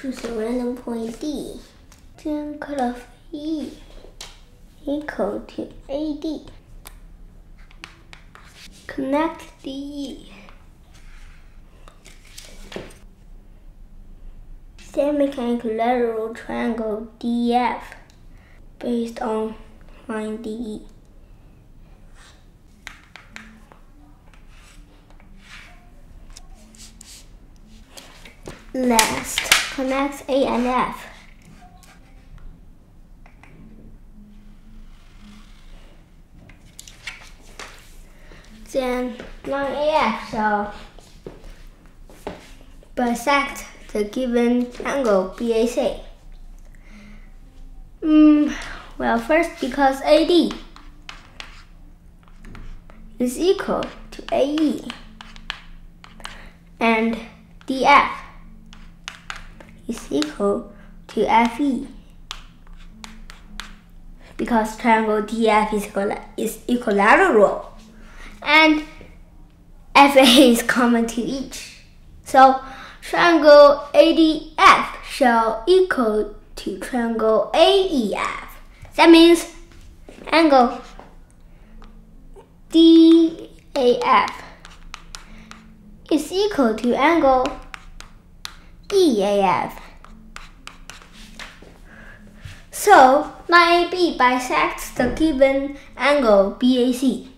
choose a random point D. Then cut off E equal to AD. Connect DE. Then make an equilateral triangle DF based on line DE. Last, connect A and F. Then line AF shall bisect the given angle BAC. Well, first, because AD is equal to AE and DF is equal to FE, because triangle DF is equilateral and FA is common to each. So triangle ADF shall equal to triangle AEF. That means angle DAF is equal to angle EAF. So line AB bisects the given angle BAC.